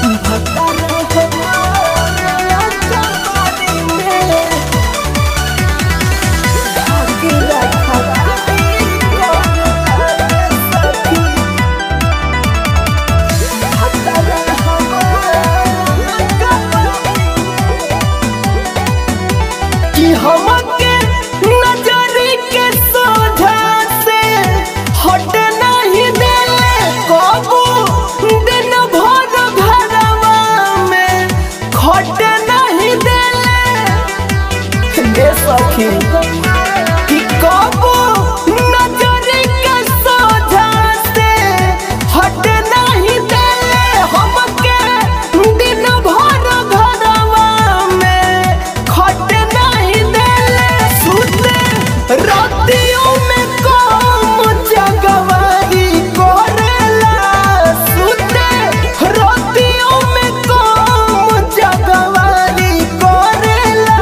कि कबो नजर के सोझा से हट नहीं देले हमके दिन भर घरवा में खट नहीं देले सुते रातियों में कम जगवारी करेला सुते रातियों में कम जगवारी करेला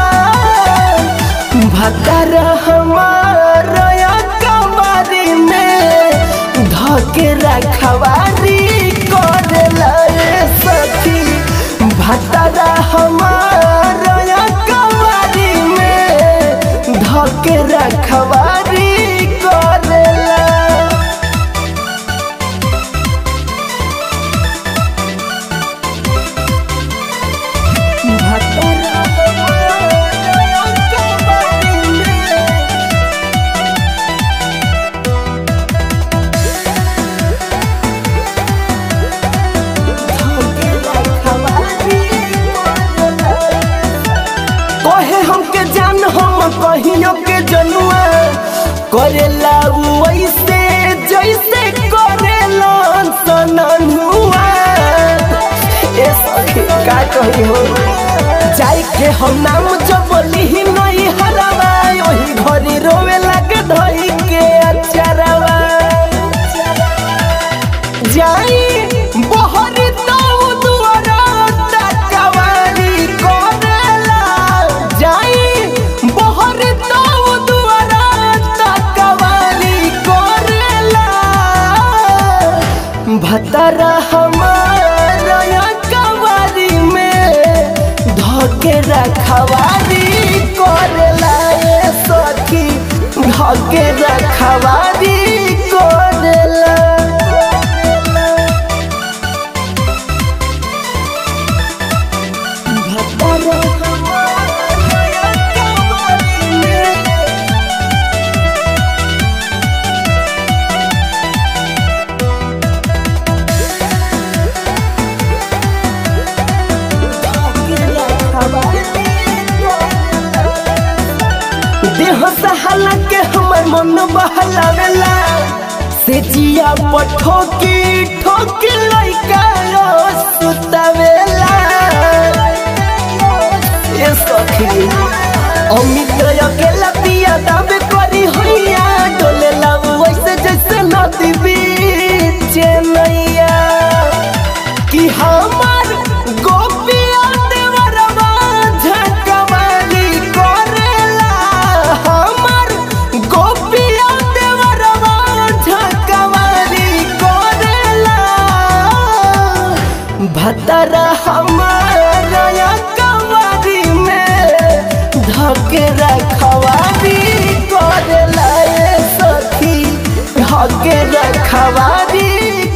भतर हमारा कवारी में धके रखवारी करेला सखी भतर हमारा कवारी में धके रखवारी करेला हमके जान हम कहियो के जनुआ करेला वैसे जैसे करेला सननुआ ए सखी का कही हो जाई के हम नाम जबली नहीं हरवा ओही घरी रोवे लगे धई के अचरवा जाई बहरी तो दुआरा तकवारी करेला जाई बहरी तो दुआरा तकवारी करेला भतर हमारा कवारी में धके रखवारी करेला सखी धके रखवारी करेला देह सहाला के हमर मन बहलावेला से जिया पठोकी ठोकी लइका सुतावेला ए सखी अमित अकेला पिया दावे करी होइया डोले लाऊ वैसे जैसे नदी बीच नैया कि हमार गोपिया देवरवा झकवारी करेला हमार गोपिया देवरवा झकवारी करेला भतर हमारा कवारी में धके रखवारी करेला सखी धके रखवारी